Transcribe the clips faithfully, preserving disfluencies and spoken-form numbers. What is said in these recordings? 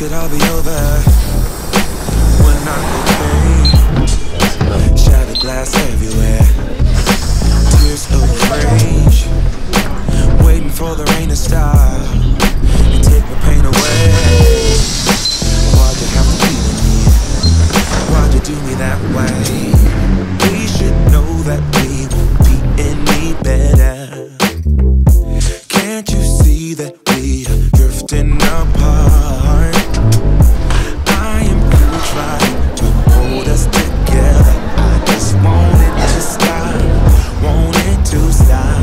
it all be over when I'm betrayed? Shattered glass everywhere, tears of rage, waiting for the rain to stop and take the pain away. Why'd you have to be with me? Why'd you do me that way? We should know that we won't be any better. Can't you see that we are drifting apart? I am through trying to hold us together. I just want it to stop, want it to stop.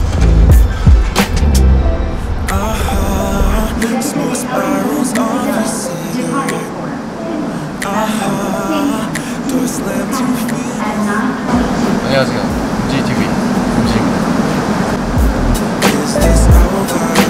Uh-huh, smoke spirals off your cigarette. Uh-huh, door slam to feel. 안녕하세요. 지티비 김지입니다. Is this over?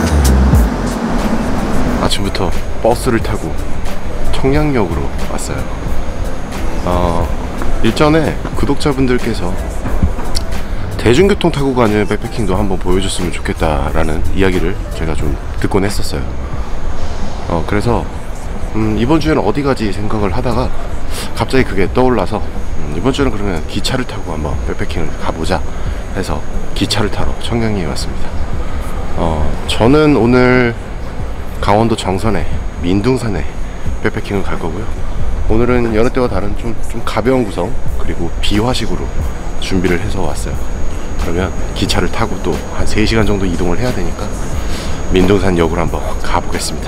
아침부터 버스를 타고 청량역으로 왔어요. 어, 일전에 구독자분들께서 대중교통 타고 가는 백패킹도 한번 보여줬으면 좋겠다라는 이야기를 제가 좀 듣곤 했었어요. 어, 그래서 음, 이번 주에는 어디 가지 생각을 하다가 갑자기 그게 떠올라서 음, 이번 주는 그러면 기차를 타고 한번 백패킹을 가보자 해서 기차를 타러 청량리에 왔습니다. 어, 저는 오늘 강원도 정선에 민둥산에 백패킹을 갈 거고요. 오늘은 여느 때와 다른 좀, 좀 가벼운 구성 그리고 비화식으로 준비를 해서 왔어요. 그러면 기차를 타고 또 한 세 시간 정도 이동을 해야 되니까 민둥산 역으로 한번 가보겠습니다.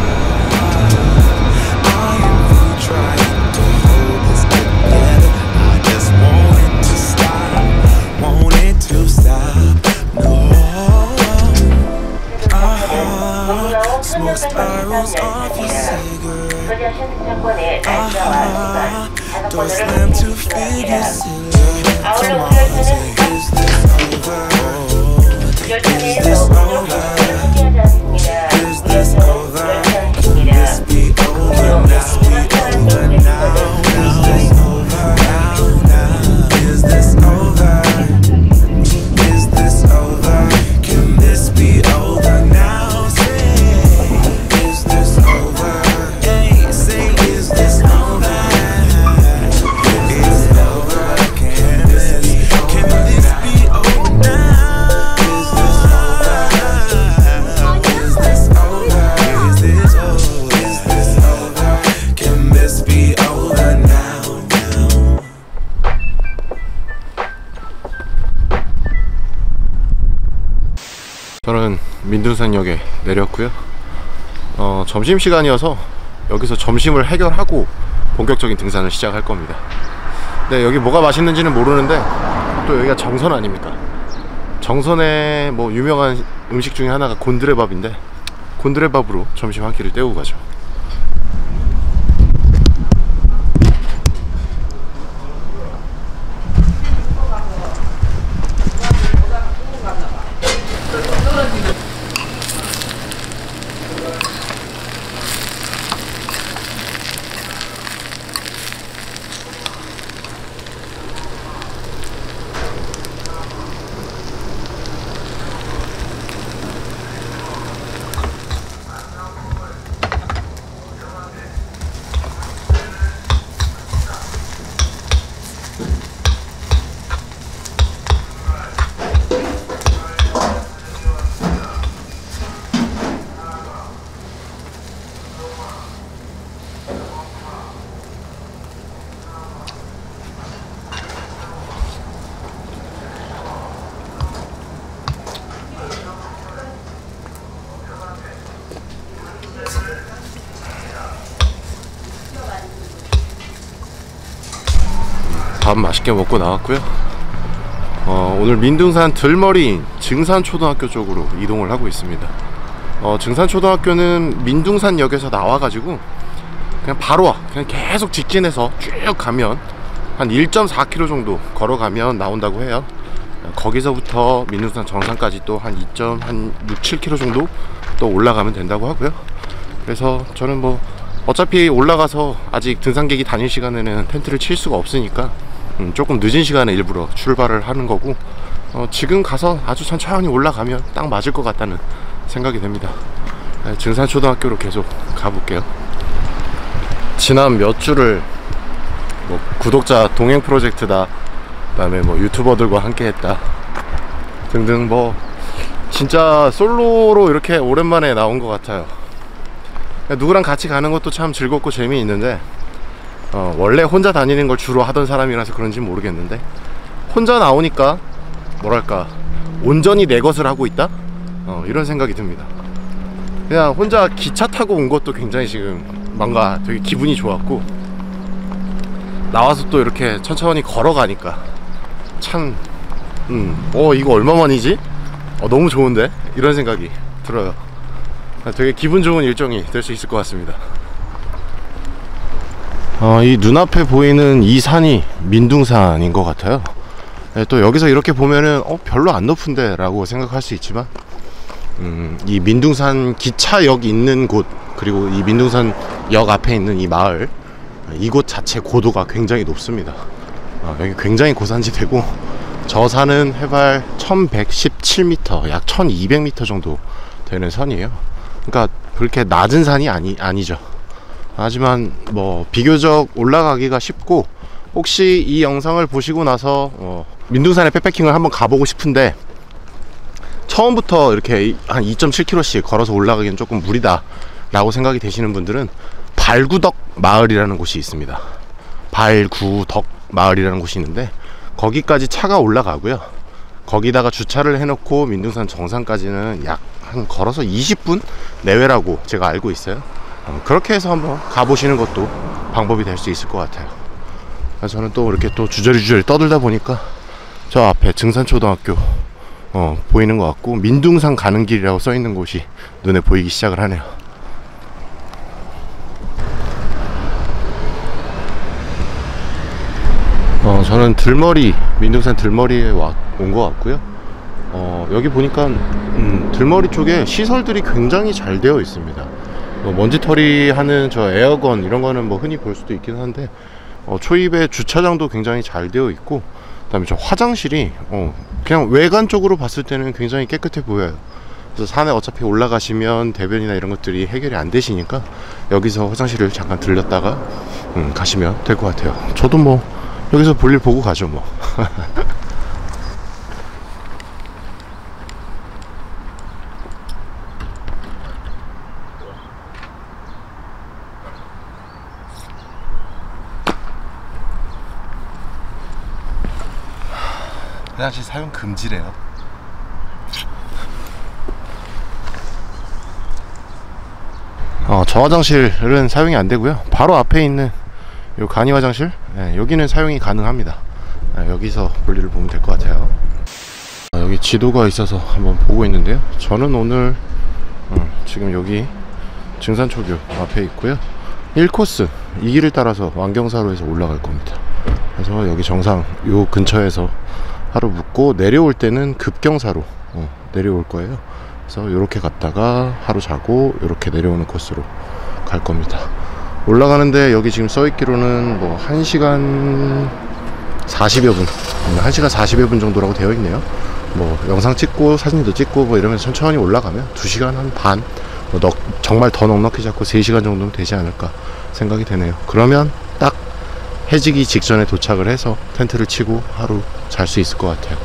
Smoke spirals off your cigarette. Uh-huh, door slam to figure silhouette. Come on, say, is this over? Is this over? Is this over? Can this be over? Let's be over now. Is this over now? Now, is this over? Is this over? Can this be over now? 저는 민둥산역에 내렸고요. 어, 점심시간이어서 여기서 점심을 해결하고 본격적인 등산을 시작할 겁니다. 네, 여기 뭐가 맛있는지는 모르는데 또 여기가 정선 아닙니까? 정선에 뭐 유명한 음식 중에 하나가 곤드레밥인데 곤드레밥으로 점심 한 끼를 때우고 가죠. 밥 맛있게 먹고 나왔고요. 어, 오늘 민둥산 들머리인 증산초등학교 쪽으로 이동을 하고 있습니다. 어, 증산초등학교는 민둥산역에서 나와가지고 그냥 바로 와. 그냥 계속 직진해서 쭉 가면 한 일 점 사 킬로미터 정도 걸어가면 나온다고 해요. 거기서부터 민둥산 정상까지 또 한 이 점 육, 칠 킬로미터 정도 또 올라가면 된다고 하고요. 그래서 저는 뭐 어차피 올라가서 아직 등산객이 다닐 시간에는 텐트를 칠 수가 없으니까 음, 조금 늦은 시간에 일부러 출발을 하는 거고, 어, 지금 가서 아주 천천히 올라가면 딱 맞을 것 같다는 생각이 됩니다. 네, 증산초등학교로 계속 가볼게요. 지난 몇 주를 뭐 구독자 동행 프로젝트다, 그다음에 뭐 유튜버들과 함께 했다 등등, 뭐 진짜 솔로로 이렇게 오랜만에 나온 것 같아요. 누구랑 같이 가는 것도 참 즐겁고 재미있는데 어, 원래 혼자 다니는 걸 주로 하던 사람이라서 그런지 모르겠는데 혼자 나오니까 뭐랄까 온전히 내 것을 하고 있다? 어, 이런 생각이 듭니다. 그냥 혼자 기차 타고 온 것도 굉장히 지금 뭔가 되게 기분이 좋았고, 나와서 또 이렇게 천천히 걸어가니까 참 음, 어 이거 얼마만이지? 어, 너무 좋은데? 이런 생각이 들어요. 되게 기분 좋은 일정이 될 수 있을 것 같습니다. 어, 이 눈앞에 보이는 이 산이 민둥산인 것 같아요. 네, 또 여기서 이렇게 보면은 어, 별로 안 높은데 라고 생각할 수 있지만 음, 이 민둥산 기차역 있는 곳, 그리고 이 민둥산 역 앞에 있는 이 마을, 이곳 자체 고도가 굉장히 높습니다. 어, 여기 굉장히 고산지대고, 저 산은 해발 천백십칠 미터, 약 천이백 미터 정도 되는 산이에요. 그러니까 그렇게 낮은 산이 아니, 아니죠. 하지만 뭐 비교적 올라가기가 쉽고, 혹시 이 영상을 보시고 나서 어, 민둥산에 백패킹을 한번 가보고 싶은데 처음부터 이렇게 한 이 점 칠 킬로미터씩 걸어서 올라가기는 조금 무리다 라고 생각이 되시는 분들은 발구덕 마을이라는 곳이 있습니다. 발구덕 마을이라는 곳이 있는데 거기까지 차가 올라가고요, 거기다가 주차를 해놓고 민둥산 정상까지는 약 한 걸어서 이십 분 내외라고 제가 알고 있어요. 어, 그렇게 해서 한번 가보시는 것도 방법이 될 수 있을 것 같아요. 저는 또 이렇게 또 주저리 주저리 떠들다 보니까 저 앞에 증산초등학교 어, 보이는 것 같고, 민둥산 가는 길이라고 써있는 곳이 눈에 보이기 시작을 하네요. 어, 저는 들머리, 민둥산 들머리에 온 것 같고요. 어, 여기 보니까 음, 들머리 쪽에 시설들이 굉장히 잘 되어 있습니다. 뭐 먼지털이 하는 저 에어건 이런 거는 뭐 흔히 볼 수도 있긴 한데 어, 초입에 주차장도 굉장히 잘 되어 있고, 그 다음에 저 화장실이 어, 그냥 외관 쪽으로 봤을 때는 굉장히 깨끗해 보여요. 그래서 산에 어차피 올라가시면 대변이나 이런 것들이 해결이 안 되시니까 여기서 화장실을 잠깐 들렸다가 음, 가시면 될 것 같아요. 저도 뭐 여기서 볼일 보고 가죠 뭐. 화장실 사용 금지래요. 어, 저 화장실은 사용이 안 되고요, 바로 앞에 있는 요 간이 화장실, 네, 여기는 사용이 가능합니다. 네, 여기서 볼일을 보면 될 것 같아요. 아, 여기 지도가 있어서 한번 보고 있는데요, 저는 오늘 음, 지금 여기 증산초교 앞에 있고요, 일 코스 이 길을 따라서 완경사로에서 올라갈 겁니다. 그래서 여기 정상 요 근처에서 하루 묵고 내려올 때는 급경사로 어, 내려올 거예요. 그래서 이렇게 갔다가 하루 자고 이렇게 내려오는 코스로 갈 겁니다. 올라가는데 여기 지금 써있기로는 뭐 한 시간 사십여 분, 한 시간 사십여 분 정도라고 되어 있네요. 뭐 영상 찍고 사진도 찍고 뭐 이러면서 천천히 올라가면 두 시간 한 반, 뭐 넉, 정말 더 넉넉히 잡고 세 시간 정도면 되지 않을까 생각이 되네요. 그러면 딱 해지기 직전에 도착을 해서 텐트를 치고 하루 잘 수 있을 것 같아요.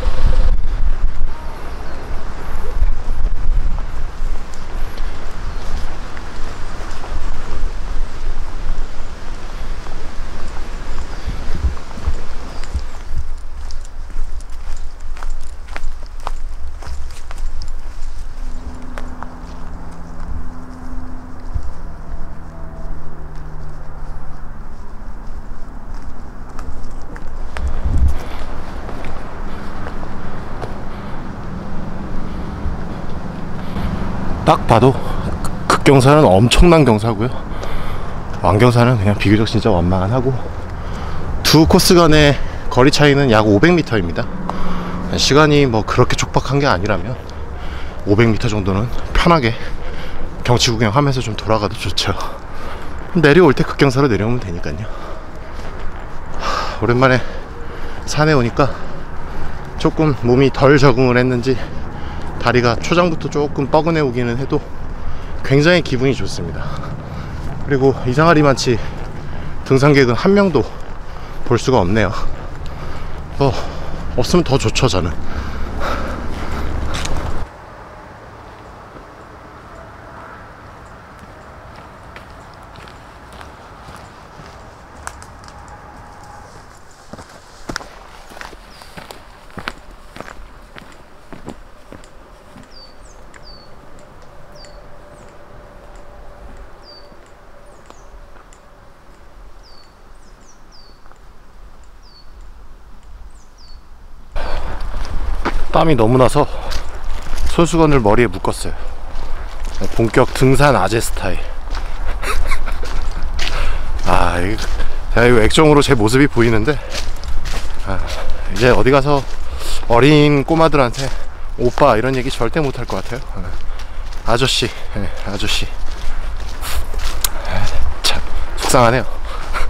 딱 봐도 극경사는 엄청난 경사고요, 완경사는 그냥 비교적 진짜 완만하고, 두 코스 간의 거리 차이는 약 오백 미터입니다. 시간이 뭐 그렇게 촉박한 게 아니라면 오백 미터 정도는 편하게 경치 구경하면서 좀 돌아가도 좋죠. 내려올 때 극경사로 내려오면 되니까요. 하, 오랜만에 산에 오니까 조금 몸이 덜 적응을 했는지 다리가 초장부터 조금 뻐근해 오기는 해도 굉장히 기분이 좋습니다. 그리고 이상하리만치 등산객은 한 명도 볼 수가 없네요. 어, 없으면 더 좋죠 저는. 땀이 너무 나서 손수건을 머리에 묶었어요. 본격 등산 아재 스타일. 아, 이거, 제가 이거 액정으로 제 모습이 보이는데, 아, 이제 어디 가서 어린 꼬마들한테 오빠 이런 얘기 절대 못할 것 같아요. 아저씨, 네, 아저씨. 참 속상하네요.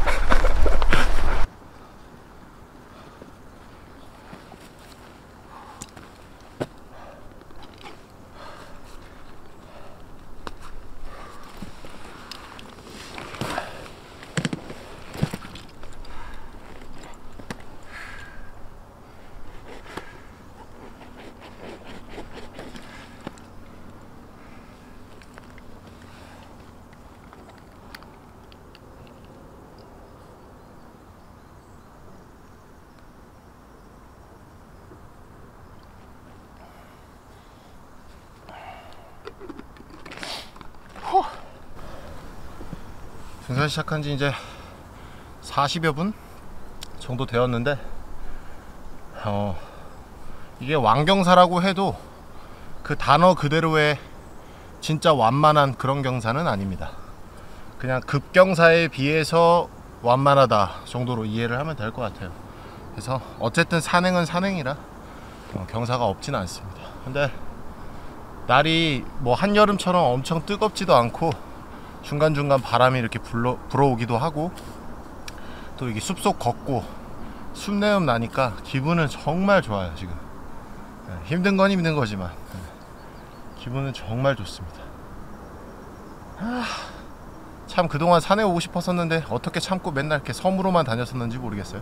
등산 시작한 지 이제 사십여 분 정도 되었는데, 어, 이게 완경사라고 해도 그 단어 그대로의 진짜 완만한 그런 경사는 아닙니다. 그냥 급경사에 비해서 완만하다 정도로 이해를 하면 될 것 같아요. 그래서 어쨌든 산행은 산행이라 어, 경사가 없지는 않습니다. 근데 날이 뭐 한여름처럼 엄청 뜨겁지도 않고 중간중간 바람이 이렇게 불러, 불어오기도 하고, 또 이게 숲속 걷고 숲내음 나니까 기분은 정말 좋아요. 지금 네, 힘든 건 힘든 거지만 네, 기분은 정말 좋습니다. 아, 참 그동안 산에 오고 싶었었는데 어떻게 참고 맨날 이렇게 섬으로만 다녔었는지 모르겠어요.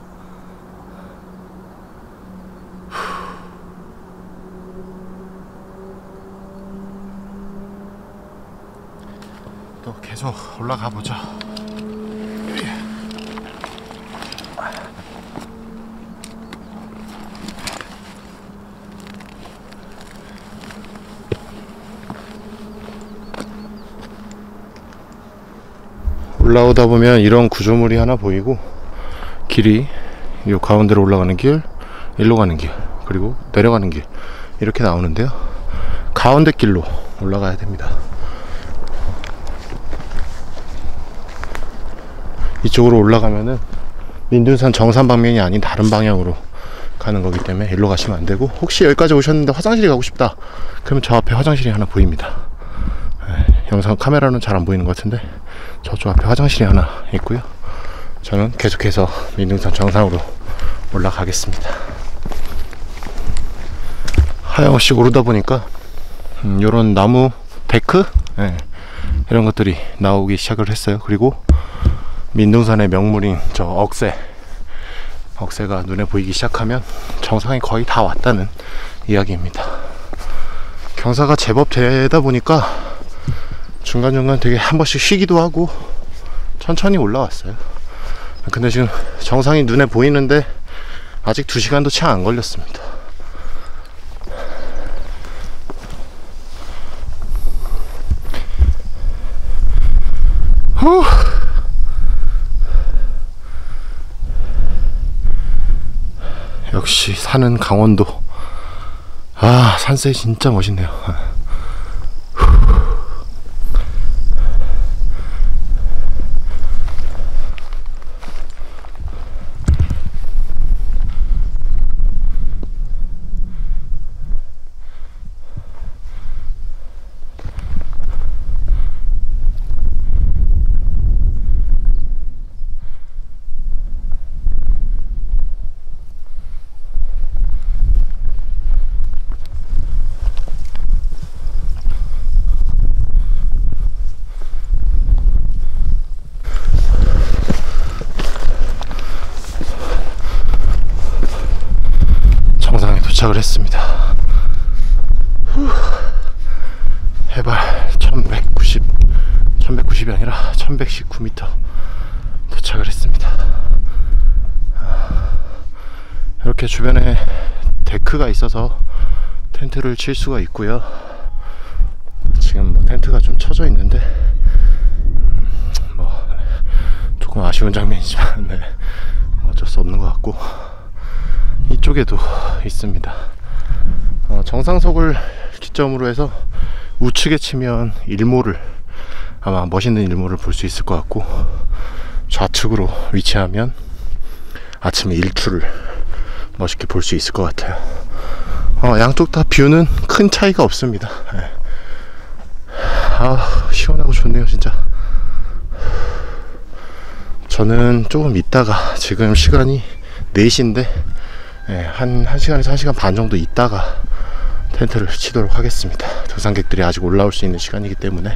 또 계속 올라가 보죠. 올라오다 보면 이런 구조물이 하나 보이고, 길이 이 가운데로 올라가는 길, 일로 가는 길, 그리고 내려가는 길 이렇게 나오는데요. 가운데 길로 올라가야 됩니다. 이쪽으로 올라가면은 민둔산 정산 방면이 아닌 다른 방향으로 가는 거기 때문에 일로 가시면 안 되고, 혹시 여기까지 오셨는데 화장실이 가고 싶다 그러면 저 앞에 화장실이 하나 보입니다. 네, 영상 카메라는 잘 안 보이는 것 같은데 저쪽 앞에 화장실이 하나 있고요. 저는 계속해서 민둔산 정상으로 올라가겠습니다. 하염없이 오르다 보니까 음, 요런 나무 데크? 네, 이런 것들이 나오기 시작을 했어요. 그리고 민둥산의 명물인 저 억새 억새가 눈에 보이기 시작하면 정상이 거의 다 왔다는 이야기입니다. 경사가 제법 되다 보니까 중간중간 되게 한 번씩 쉬기도 하고 천천히 올라왔어요. 근데 지금 정상이 눈에 보이는데 아직 두 시간도 채 안 걸렸습니다. 후. 역시 산은 강원도. 아, 산세 진짜 멋있네요. 도착을 했습니다. 후. 해발 천백구십, 천백구십이 아니라 천백십구 미터 도착을 했습니다. 이렇게 주변에 데크가 있어서 텐트를 칠 수가 있고요. 지금 뭐 텐트가 좀 쳐져 있는데 뭐 조금 아쉬운 장면이지만 네, 어쩔 수 없는 것 같고, 이쪽에도 있습니다. 어, 정상석을 기점으로 해서 우측에 치면 일몰을, 아마 멋있는 일몰을 볼 수 있을 것 같고, 좌측으로 위치하면 아침에 일출을 멋있게 볼 수 있을 것 같아요. 어, 양쪽 다 뷰는 큰 차이가 없습니다. 네. 아, 시원하고 좋네요 진짜. 저는 조금 있다가, 지금 시간이 네 시인데 네, 한, 한 시간에서 한 시간 반 정도 있다가 텐트를 치도록 하겠습니다. 등산객들이 아직 올라올 수 있는 시간이기 때문에.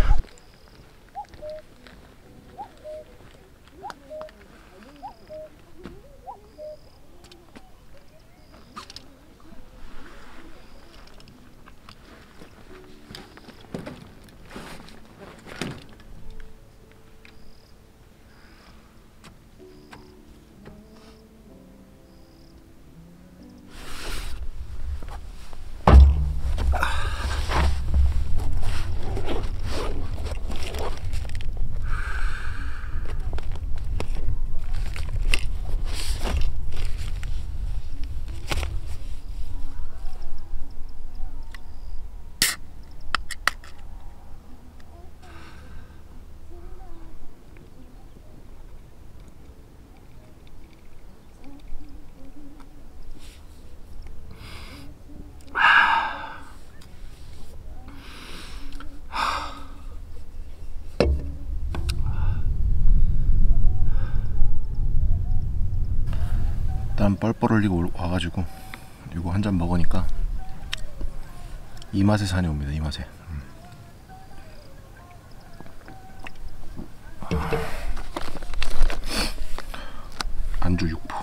땀 뻘뻘 흘리고 와가지고 이거 한 잔 먹으니까 이 맛에 산이 옵니다. 이 맛에. 음. 안주 육포.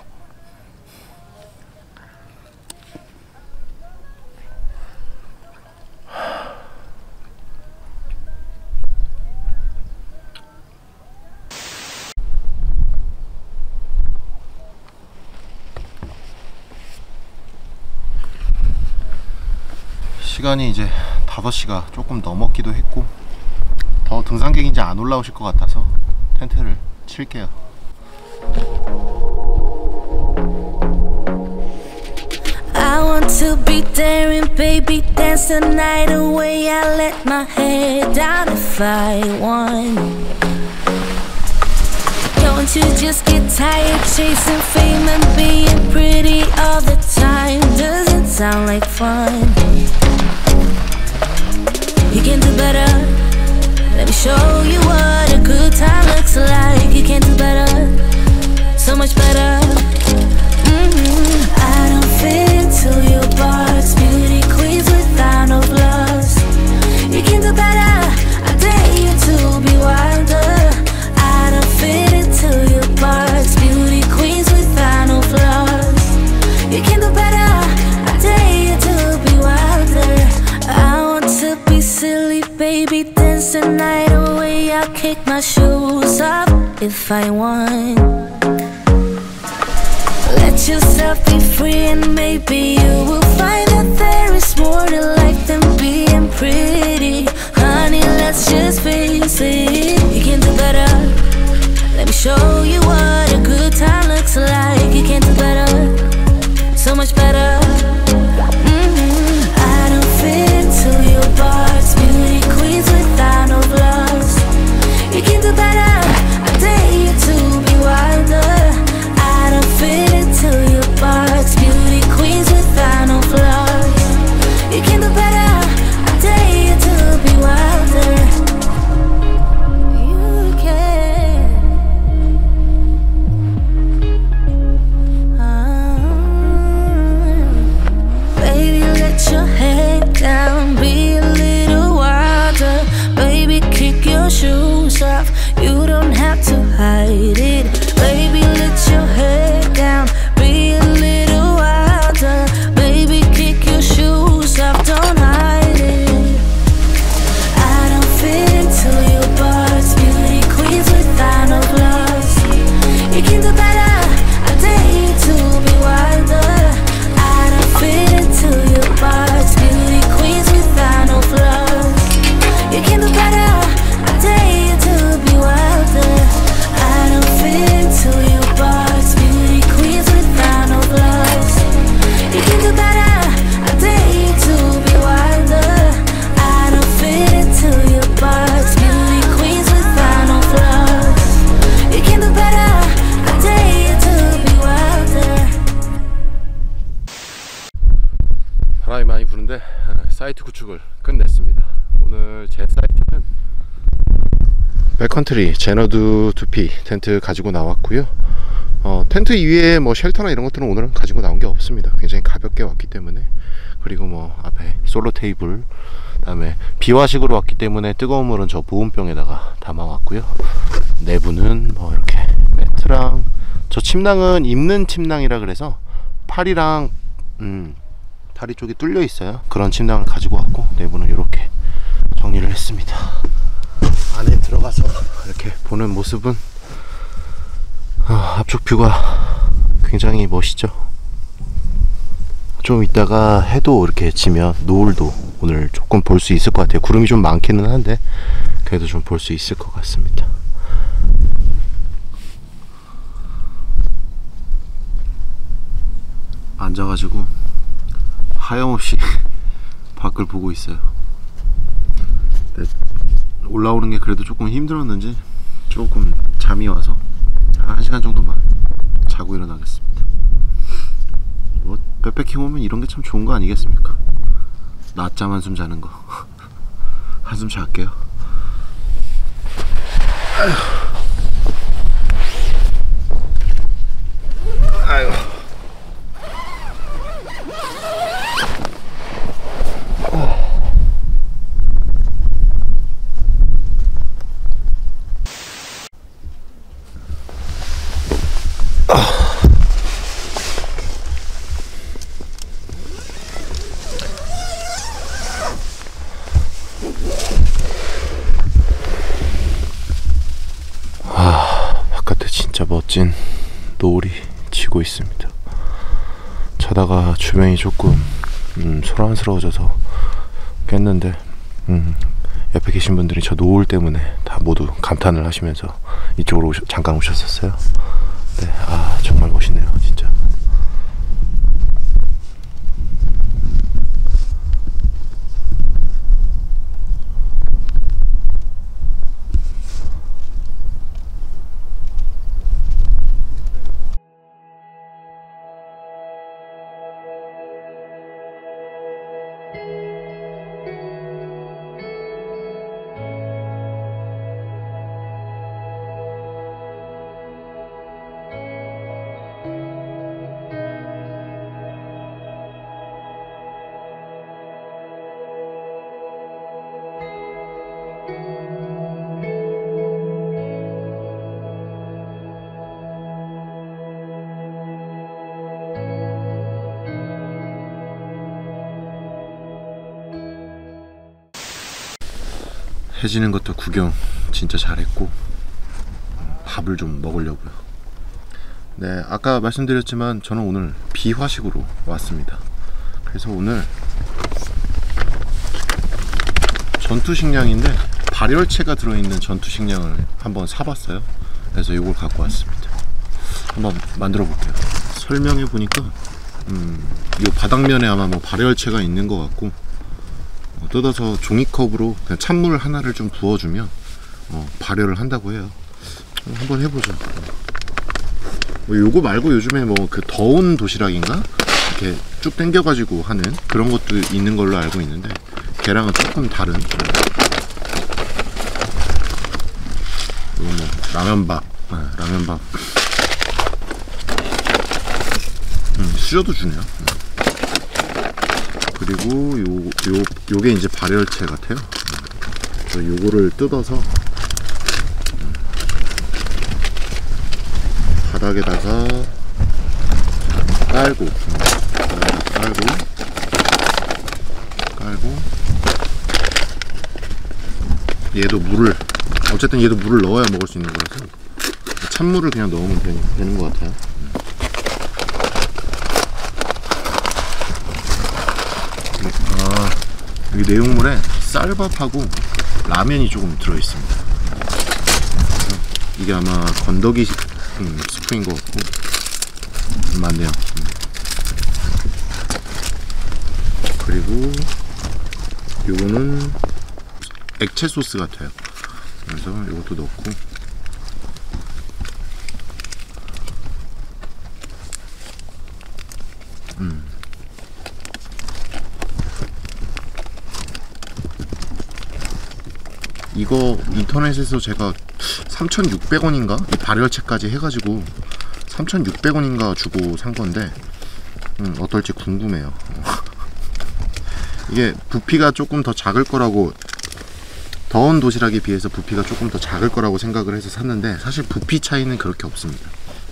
시간이 이제 다섯 시가 조금 넘었기도 했고, 더 등산객이 이제 안 올라오실 것 같아서 텐트를 칠게요. I want to be daring, baby, dance the night away. I let my head down if I want. Don't you just get tired chasing fame and being pretty all the time? Doesn't sound like fun. You can do better. Let me show you what a good time looks like. You can do better, so much better. Mm-hmm. I don't fit into your box. Beauty queens without no flaws. You can do better. I dare you to be wilder. I don't fit into your box. Beauty queens without no flaws. You can do better. I dare you to be wilder. I want to be silly, baby, dance the night away. I'll kick my shoes off if I want. Let yourself be free and maybe you will find that there is more to life than being pretty. Honey, let's just face it. You can do better. Let me show you what a good time looks like. You can do better, so much better. You can do better. I dare you to be wilder. I don't fit into your box. Beauty queens without no flaws. You can do better. I dare you to be wilder. You can. 사이트 구축을 끝냈습니다. 오늘 제 사이트는 백컨트리 제너드 투피 텐트 가지고 나왔고요. 어, 텐트 위에 뭐 쉘터나 이런 것들은 오늘은 가지고 나온 게 없습니다. 굉장히 가볍게 왔기 때문에. 그리고 뭐 앞에 솔로 테이블, 그다음에 비화식으로 왔기 때문에 뜨거운 물은 저 보온병에다가 담아왔고요. 내부는 뭐 이렇게 매트랑, 저 침낭은 입는 침낭이라 그래서 팔이랑 음, 다리 쪽이 뚫려 있어요. 그런 침낭을 가지고 왔고, 내부는 이렇게 정리를 했습니다. 안에 들어가서 이렇게 보는 모습은 어, 앞쪽 뷰가 굉장히 멋있죠. 좀 이따가 해도 이렇게 지면 노을도 오늘 조금 볼 수 있을 것 같아요. 구름이 좀 많기는 한데 그래도 좀 볼 수 있을 것 같습니다. 앉아가지고 하염없이 밖을 보고 있어요. 올라오는 게 그래도 조금 힘들었는지 조금 잠이 와서 한 시간 정도만 자고 일어나겠습니다. 뭐 백패킹 오면 이런 게 참 좋은 거 아니겠습니까? 낮잠 한숨 자는 거. 한숨 잘게요. 아유. 멋진 노을이 지고 있습니다. 자다가 주변이 조금 음, 소란스러워져서 깼는데 음, 옆에 계신 분들이 저 노을 때문에 다 모두 감탄을 하시면서 이쪽으로 오셔, 잠깐 오셨었어요. 네, 아 정말 멋있네요 진짜. 해지는 것도 구경 진짜 잘했고 밥을 좀 먹으려고요. 네, 아까 말씀드렸지만 저는 오늘 비화식으로 왔습니다. 그래서 오늘 전투식량인데 발열체가 들어있는 전투식량을 한번 사봤어요. 그래서 이걸 갖고 왔습니다. 한번 만들어 볼게요. 설명해 보니까 음, 이 바닥면에 아마 뭐 발열체가 있는 것 같고, 어, 뜯어서 종이컵으로 그냥 찬물 하나를 좀 부어주면 어, 발열을 한다고 해요. 어, 한번 해보죠. 뭐 요거 말고 요즘에 뭐 그 더운 도시락인가? 이렇게 쭉 당겨가지고 하는 그런 것도 있는 걸로 알고 있는데, 걔랑은 조금 다른. 이거 뭐 라면밥, 아, 라면밥. 음, 수저도 주네요. 그리고 요, 요, 요게 이제 발열체 같아요. 그래서 요거를 뜯어서 바닥에다가 깔고, 깔고, 깔고, 얘도 물을, 어쨌든 얘도 물을 넣어야 먹을 수 있는 거라서 찬물을 그냥 넣으면 되는, 되는 것 같아요. 아, 여기 내용물에 쌀밥하고 라면이 조금 들어있습니다. 이게 아마 건더기 음, 스프인 것 같고 맞네요. 음. 그리고 요거는 액체 소스 같아요. 그래서 요것도 넣고, 음. 이거 인터넷에서 제가 삼천육백 원인가? 이 발열체까지 해가지고 삼천육백 원인가 주고 산 건데 음, 어떨지 궁금해요. 이게 부피가 조금 더 작을 거라고, 더운 도시락에 비해서 부피가 조금 더 작을 거라고 생각을 해서 샀는데 사실 부피 차이는 그렇게 없습니다.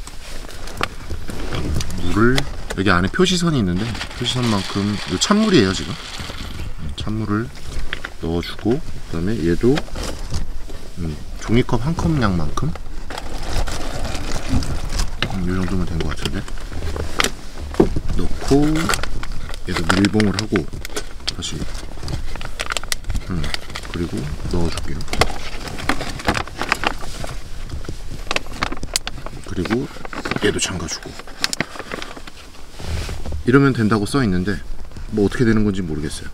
물을, 여기 안에 표시선이 있는데 표시선만큼, 이거 찬물이에요 지금. 찬물을 넣어주고, 그 다음에 얘도 음, 종이컵 한 컵 양만큼, 음, 이 정도면 된 것 같은데, 넣고 얘도 밀봉을 하고 다시 음, 그리고 넣어줄게요. 그리고 얘도 잠가주고, 이러면 된다고 써있는데 뭐 어떻게 되는 건지 모르겠어요.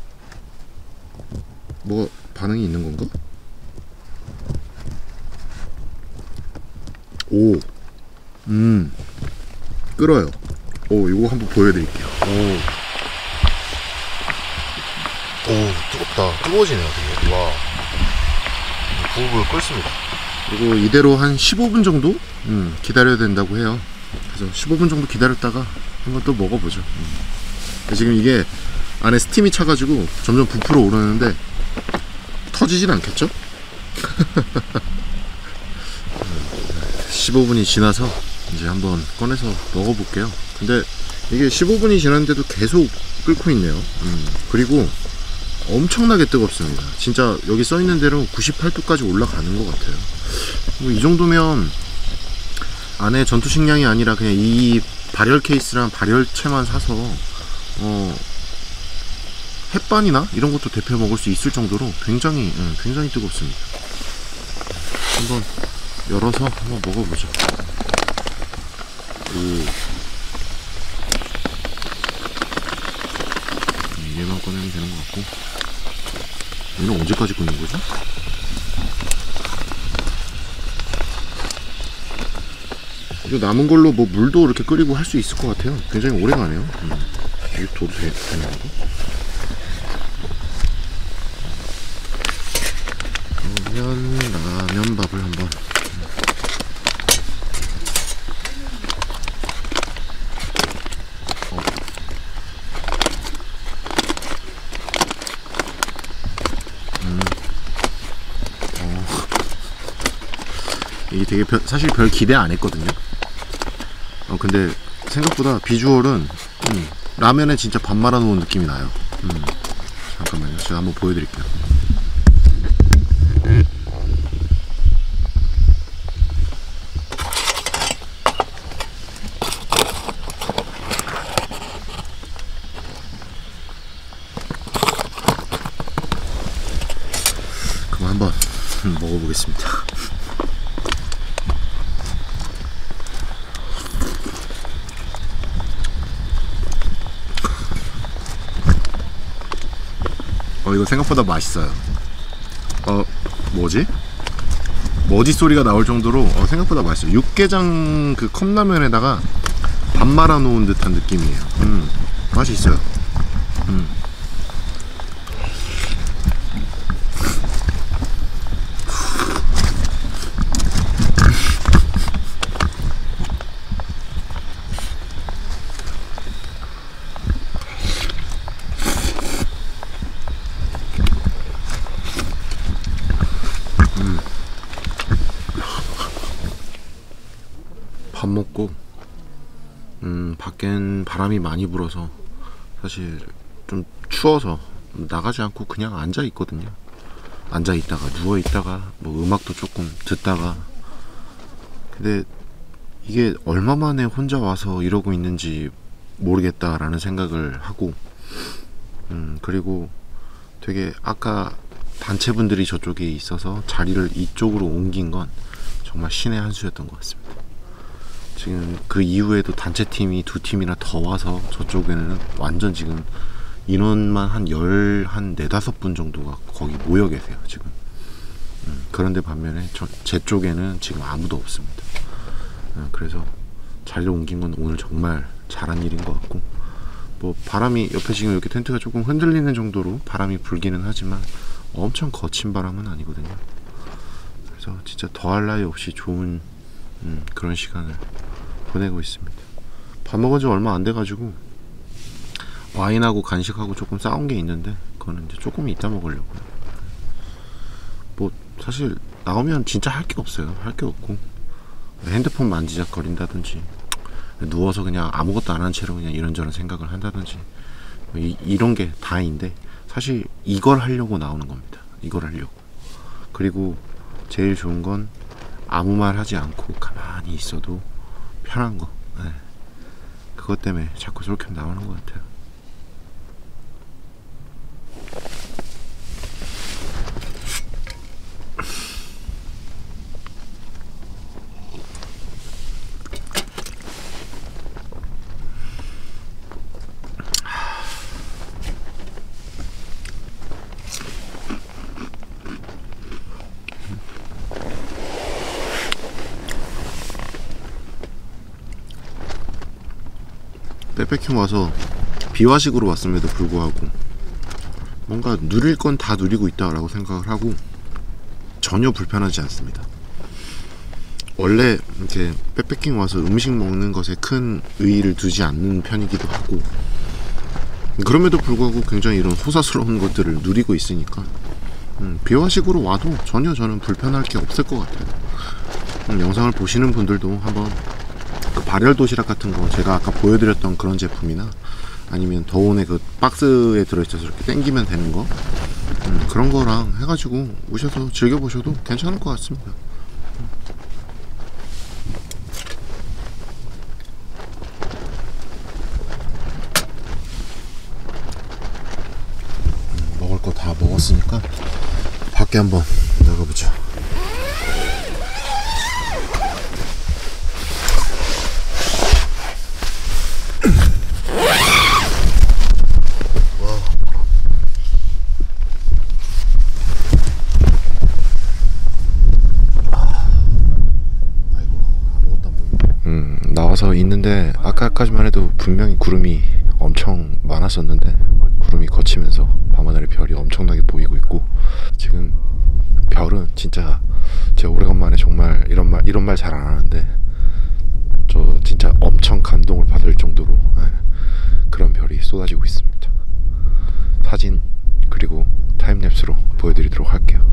뭐가 반응이 있는 건가? 오, 음, 끓어요. 오, 이거 한번 보여드릴게요. 오, 오, 뜨겁다. 뜨거워지네요, 되게. 와, 부글부글 끓습니다. 그리고 이대로 한 십오 분 정도 음, 기다려야 된다고 해요. 그래서 십오 분 정도 기다렸다가 한번 또 먹어보죠. 음. 지금 이게 안에 스팀이 차가지고 점점 부풀어 오르는데 터지진 않겠죠? 십오 분이 지나서 이제 한번 꺼내서 먹어볼게요. 근데 이게 십오 분이 지났는데도 계속 끓고 있네요. 음. 그리고 엄청나게 뜨겁습니다. 진짜 여기 써있는 대로 구십팔 도까지 올라가는 것 같아요. 뭐 이 정도면 안에 전투 식량이 아니라 그냥 이 발열 케이스랑 발열체만 사서 어 햇반이나 이런 것도 데펴 먹을 수 있을 정도로 굉장히 음, 굉장히 뜨겁습니다. 한번 열어서 한번 먹어보죠. 오. 얘만 꺼내면 되는 것 같고, 얘는 언제까지 끓는 거죠? 이거 남은 걸로 뭐 물도 이렇게 끓이고 할 수 있을 것 같아요. 굉장히 오래 가네요. 음. 이게 둬도 되, 되는 거? 그러면 라면밥을 한번. 어. 음. 어. 이게 되게 별, 사실 별 기대 안 했거든요. 어, 근데 생각보다 비주얼은 음, 라면에 진짜 밥 말아 놓은 느낌이 나요. 음. 잠깐만요, 제가 한번 보여드릴게요. 그럼 한번 음, 먹어보겠습니다. 어, 이거 생각보다 맛있어요. 어, 뭐지? 머지 소리가 나올 정도로 어, 생각보다 맛있어요. 육개장 그 컵라면에다가 밥 말아 놓은 듯한 느낌이에요. 음, 맛이 있어요. 음. 밥 먹고 음, 밖엔 바람이 많이 불어서 사실 좀 추워서 나가지 않고 그냥 앉아 있거든요. 앉아 있다가 누워 있다가 뭐 음악도 조금 듣다가. 근데 이게 얼마 만에 혼자 와서 이러고 있는지 모르겠다라는 생각을 하고, 음, 그리고 되게 아까 단체분들이 저쪽에 있어서 자리를 이쪽으로 옮긴 건 정말 신의 한 수였던 것 같습니다. 지금 그 이후에도 단체팀이 두 팀이나 더 와서 저쪽에는 완전 지금 인원만 한 열, 한 네다섯 분 정도가 거기 모여 계세요 지금. 음, 그런데 반면에 저, 제 쪽에는 지금 아무도 없습니다. 음, 그래서 자리를 옮긴 건 오늘 정말 잘한 일인 것 같고, 뭐 바람이 옆에 지금 이렇게 텐트가 조금 흔들리는 정도로 바람이 불기는 하지만 엄청 거친 바람은 아니거든요. 그래서 진짜 더할 나위 없이 좋은 음, 그런 시간을 보내고 있습니다. 밥 먹은 지 얼마 안 돼가지고 와인하고 간식하고 조금 싸운 게 있는데 그거는 이제 조금 이따 먹으려고요. 뭐 사실 나오면 진짜 할 게 없어요. 할 게 없고 핸드폰 만지작거린다든지 누워서 그냥 아무것도 안 한 채로 그냥 이런저런 생각을 한다든지 이, 이런 게 다인데 사실 이걸 하려고 나오는 겁니다. 이걸 하려고. 그리고 제일 좋은 건 아무 말 하지 않고 가만히 있어도 편한 거. 네. 그것 때문에 자꾸 솔캠 나오는 것 같아요. 백패킹 와서 비화식으로 왔음에도 불구하고 뭔가 누릴 건 다 누리고 있다라고 생각을 하고 전혀 불편하지 않습니다. 원래 이렇게 백패킹 와서 음식 먹는 것에 큰 의의를 두지 않는 편이기도 하고 그럼에도 불구하고 굉장히 이런 소사스러운 것들을 누리고 있으니까 음, 비화식으로 와도 전혀 저는 불편할 게 없을 것 같아요. 음, 영상을 보시는 분들도 한번 그 발열 도시락 같은 거 제가 아까 보여드렸던 그런 제품이나 아니면 더운에 그 박스에 들어있어서 이렇게 당기면 되는 거 음, 그런 거랑 해가지고 오셔서 즐겨보셔도 괜찮을 것 같습니다. 음, 먹을 거 다 먹었으니까 밖에 한번 나가보죠. 나와서 있는데 아까까지만 해도 분명히 구름이 엄청 많았었는데 구름이 걷히면서 밤하늘의 별이 엄청나게 보이고 있고 지금 별은 진짜 제가 오래간만에 정말 이런 말 이런 말 잘 안 하는데 저 진짜 엄청 감동을 받을 정도로 네, 그런 별이 쏟아지고 있습니다. 사진 그리고 타임랩스로 보여드리도록 할게요.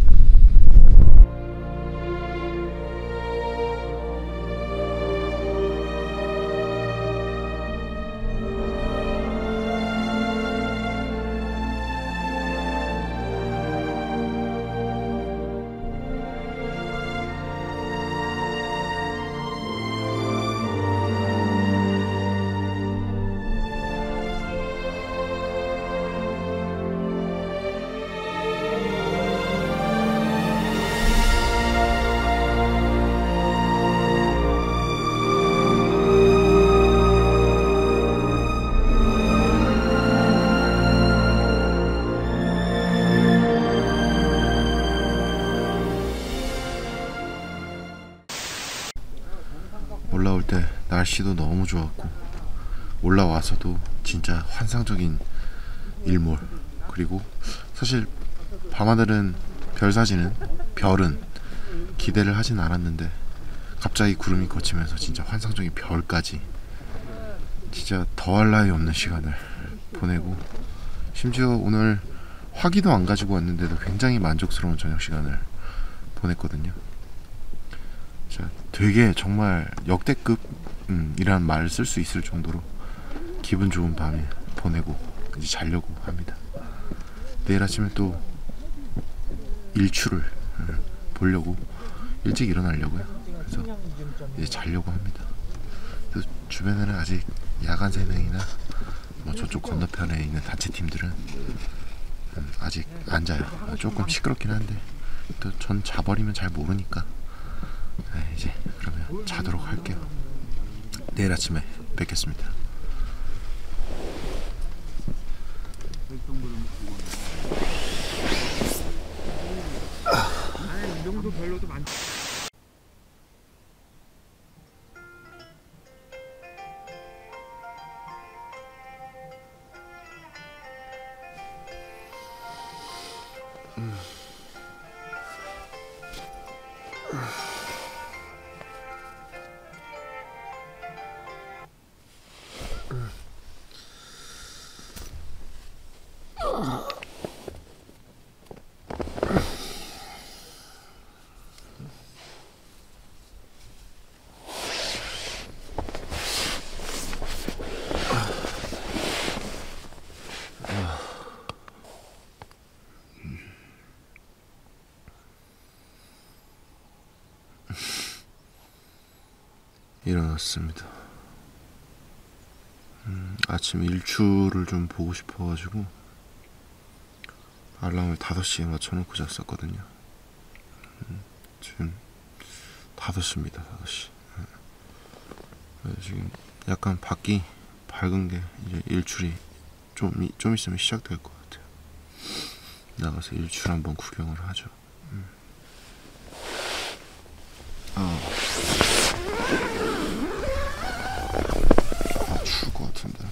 올라올 때 날씨도 너무 좋았고 올라와서도 진짜 환상적인 일몰 그리고 사실 밤하늘은 별 사진은 별은 기대를 하진 않았는데 갑자기 구름이 걷히면서 진짜 환상적인 별까지 진짜 더할 나위 없는 시간을 보내고 심지어 오늘 화기도 안 가지고 왔는데도 굉장히 만족스러운 저녁 시간을 보냈거든요. 자, 되게 정말 역대급 음, 이란 말을 쓸 수 있을 정도로 기분 좋은 밤에 보내고 이제 자려고 합니다. 내일 아침에 또 일출을 음, 보려고 일찍 일어나려고요. 그래서 이제 자려고 합니다. 그래서 주변에는 아직 야간 새내기나 뭐 저쪽 건너편에 있는 단체팀들은 음, 아직 안 자요. 조금 시끄럽긴 한데 또 전 자버리면 잘 모르니까 네, 이제 그러면 자도록 할게요. 내일 아침에 뵙겠습니다. 이 정도 별로도 많. 일어났습니다. 음, 아침 일출을 좀 보고 싶어가지고 알람을 다섯 시에 맞춰놓고 잤었거든요. 음, 지금 다섯 시입니다. 다섯 시. 음. 지금 약간 밖이 밝은 게 이제 일출이 좀, 좀 있으면 시작될 것 같아요. 나가서 일출 한번 구경을 하죠. 음. 아. 아, 추울 것 같은데.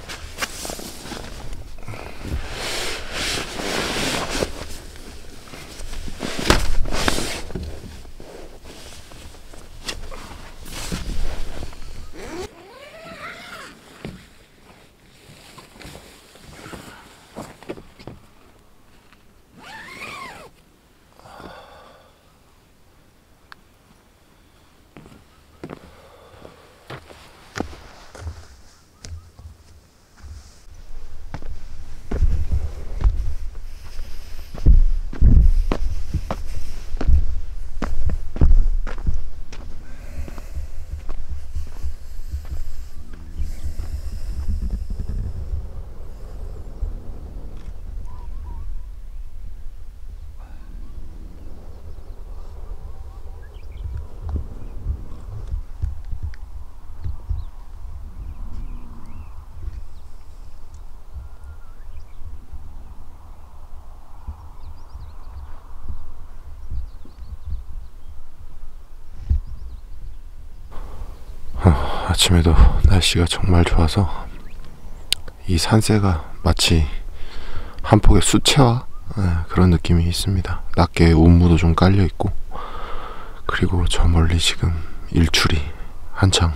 아침에도 날씨가 정말 좋아서 이 산세가 마치 한 폭의 수채화 그런 느낌이 있습니다. 낮게 운무도 좀 깔려 있고, 그리고 저 멀리 지금 일출이 한창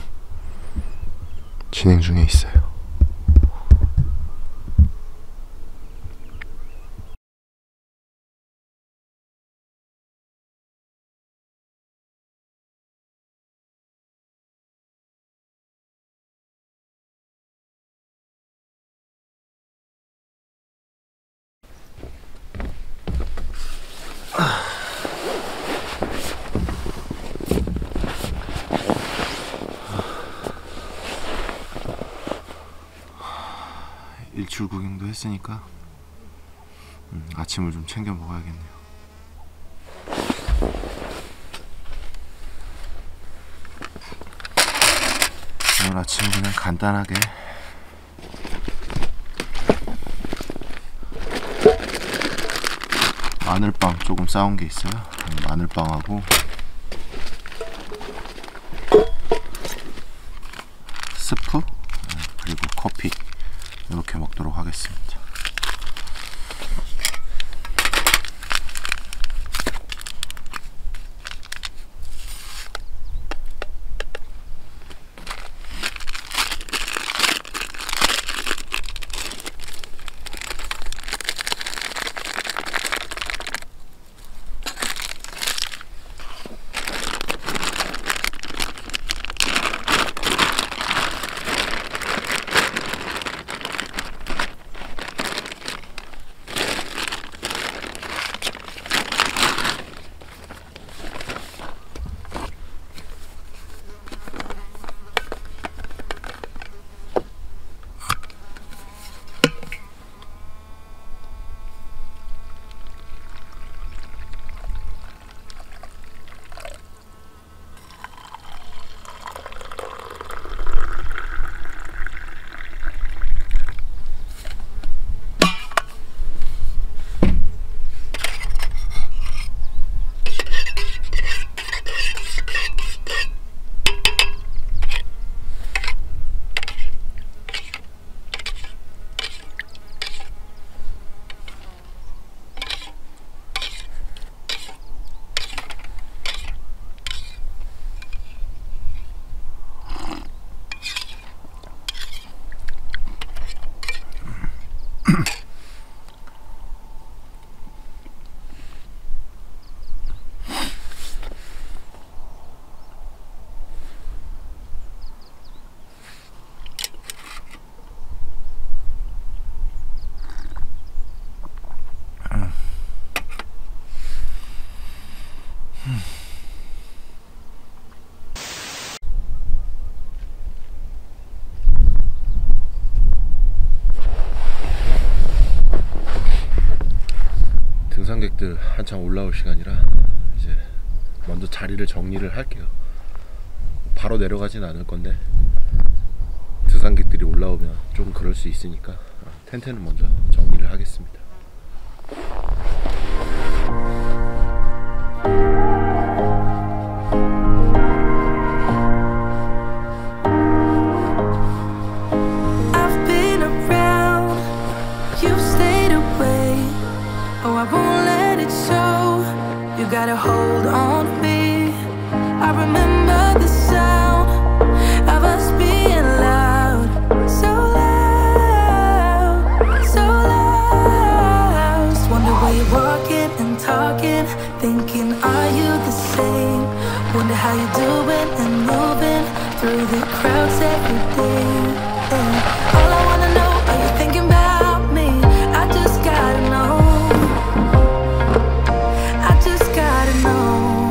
진행 중에 있어요. 일출 구경도 했으니까 음, 아침을 좀 챙겨 먹어야겠네요. 오늘 아침은 그냥 간단하게 마늘빵 조금 싸온 게 있어요. 마늘빵하고 스프 그리고 커피 이렇게 먹도록 하겠습니다. 한창 올라올 시간이라 이제 먼저 자리를 정리를 할게요. 바로 내려가진 않을 건데 등산객들이 올라오면 좀 그럴 수 있으니까 텐트는 먼저 정리를 하겠습니다. I've been around, you've stayed away. Oh, I won't let it show. You got a hold on me. I remember the sound of us being loud, so loud, so loud. Just wonder where you're walking and talking, thinking, are you the same? Wonder how you're doing and moving through the crowds every day. Yeah. All I wanna know, are you thinking about me? I just gotta know. I just gotta know.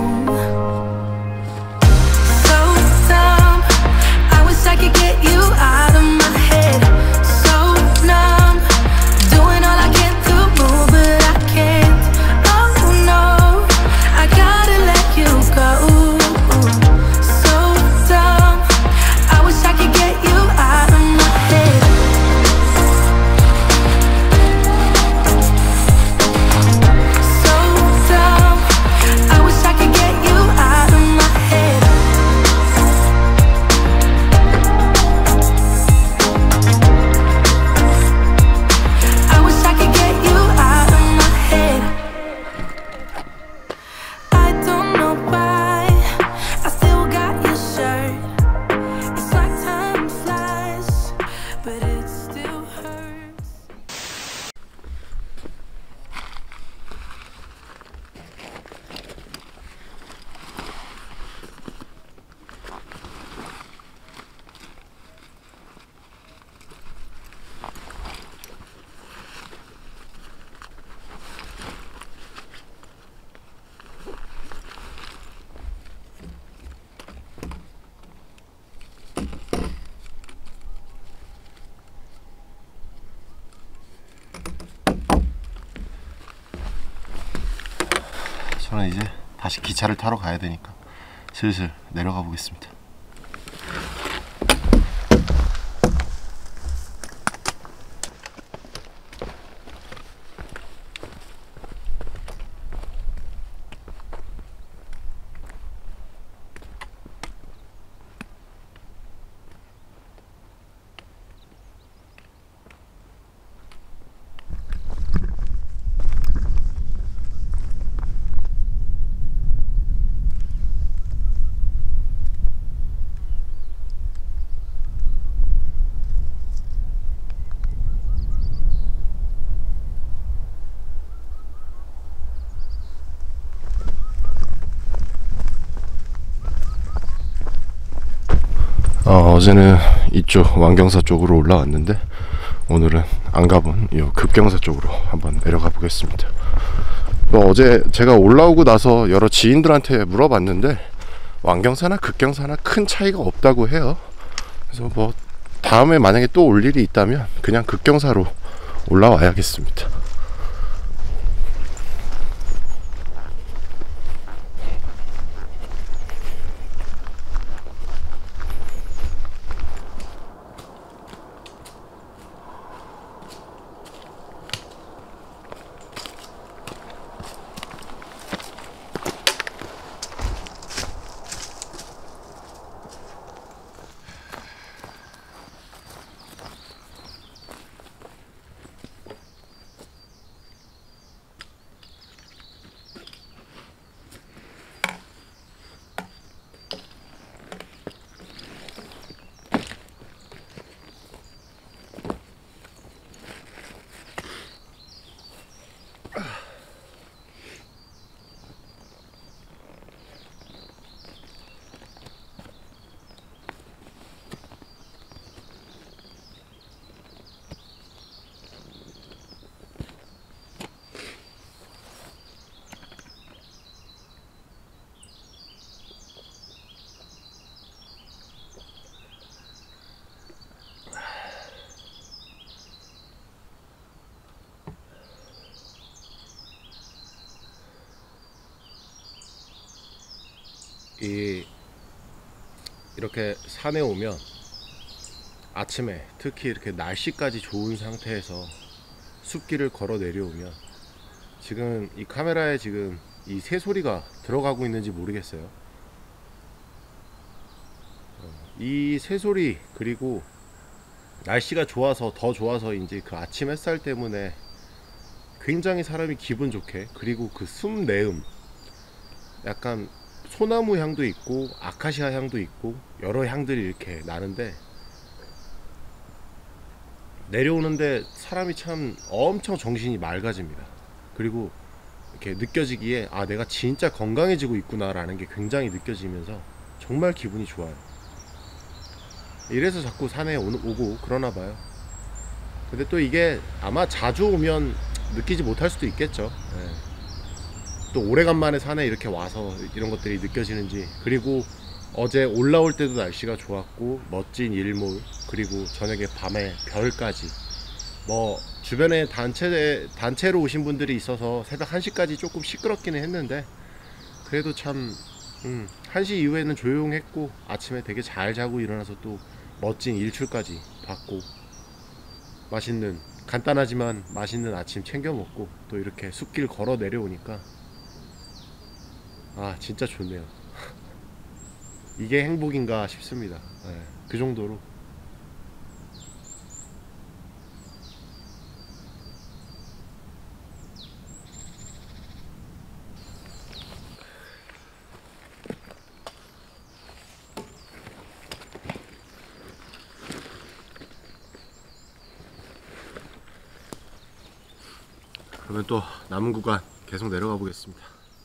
So dumb, I wish I could get you out of my head. So numb, doing all I can to move, but I can't. Oh no, I gotta let you go. So dumb, I wish I could get you out of my head. So dumb, I wish I could get you out of my head. I wish I could get you out of my head. I don't know why I still got your shirt. It's like time flies, but it still hurts. 저는 이제 다시 기차를 타러 가야 되니까 슬슬 내려가 보겠습니다. 어, 어제는 이쪽 왕경사 쪽으로 올라왔는데 오늘은 안 가본 이 급경사 쪽으로 한번 내려가 보겠습니다. 뭐 어제 제가 올라오고 나서 여러 지인들한테 물어봤는데 왕경사나 급경사나 큰 차이가 없다고 해요. 그래서 뭐 다음에 만약에 또 올 일이 있다면 그냥 급경사로 올라와야겠습니다. 이 이렇게 산에 오면 아침에 특히 이렇게 날씨까지 좋은 상태에서 숲길을 걸어 내려오면, 지금 이 카메라에 지금 이 새소리가 들어가고 있는지 모르겠어요. 이 새소리, 그리고 날씨가 좋아서 더 좋아서 이제 그 아침 햇살 때문에 굉장히 사람이 기분 좋게, 그리고 그 숲 내음, 약간 소나무 향도 있고 아카시아 향도 있고 여러 향들이 이렇게 나는데, 내려오는데 사람이 참 엄청 정신이 맑아집니다. 그리고 이렇게 느껴지기에 아 내가 진짜 건강해지고 있구나 라는 게 굉장히 느껴지면서 정말 기분이 좋아요. 이래서 자꾸 산에 오고 그러나 봐요. 근데 또 이게 아마 자주 오면 느끼지 못할 수도 있겠죠. 네. 또 오래간만에 산에 이렇게 와서 이런 것들이 느껴지는지, 그리고 어제 올라올 때도 날씨가 좋았고 멋진 일몰, 그리고 저녁에 밤에 별까지, 뭐 주변에 단체, 단체로 오신 분들이 있어서 새벽 한 시까지 조금 시끄럽기는 했는데, 그래도 참 음, 한 시 이후에는 조용했고 아침에 되게 잘 자고 일어나서 또 멋진 일출까지 봤고, 맛있는, 간단하지만 맛있는 아침 챙겨 먹고 또 이렇게 숲길 걸어 내려오니까 아 진짜 좋네요. 이게 행복인가 싶습니다. 네, 그 정도로. 그러면 또 남은 구간 계속 내려가 보겠습니다.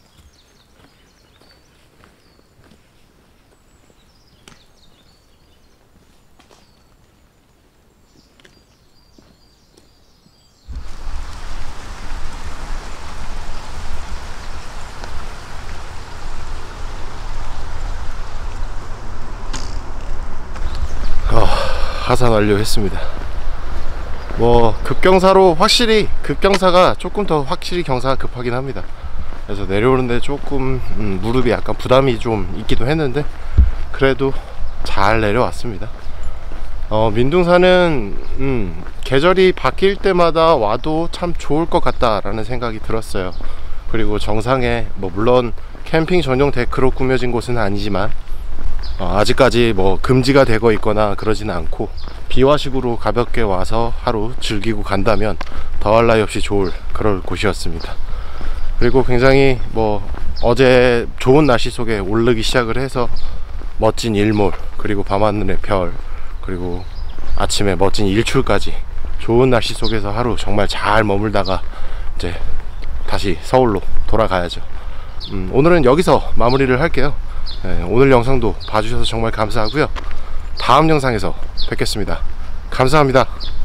어, 하산 완료했습니다. 뭐 급경사로 확실히 급경사가 조금 더 확실히 경사가 급하긴 합니다. 그래서 내려오는데 조금 음, 무릎이 약간 부담이 좀 있기도 했는데 그래도 잘 내려왔습니다. 어, 민둥산은 음, 계절이 바뀔 때마다 와도 참 좋을 것 같다라는 생각이 들었어요. 그리고 정상에 뭐 물론 캠핑 전용 데크로 꾸며진 곳은 아니지만 어, 아직까지 뭐 금지가 되고 있거나 그러지는 않고 비화식으로 가볍게 와서 하루 즐기고 간다면 더할 나위 없이 좋을 그럴 곳이었습니다. 그리고 굉장히 뭐 어제 좋은 날씨 속에 오르기 시작을 해서 멋진 일몰, 그리고 밤하늘의 별, 그리고 아침에 멋진 일출까지 좋은 날씨 속에서 하루 정말 잘 머물다가 이제 다시 서울로 돌아가야죠. 음, 오늘은 여기서 마무리를 할게요. 네, 오늘 영상도 봐주셔서 정말 감사하고요. 다음 영상에서 뵙겠습니다. 감사합니다.